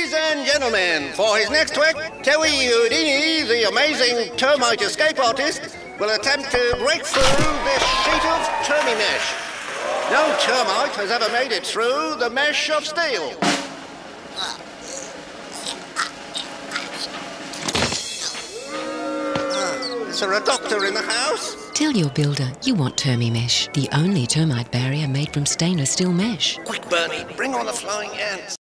Ladies and gentlemen, for his next trick, Terry Houdini, the amazing termite escape artist, will attempt to break through this sheet of Termimesh. No termite has ever made it through the mesh of steel. Is there a doctor in the house? Tell your builder you want Termimesh, the only termite barrier made from stainless steel mesh. Quick, Bernie, bring on the flying ants.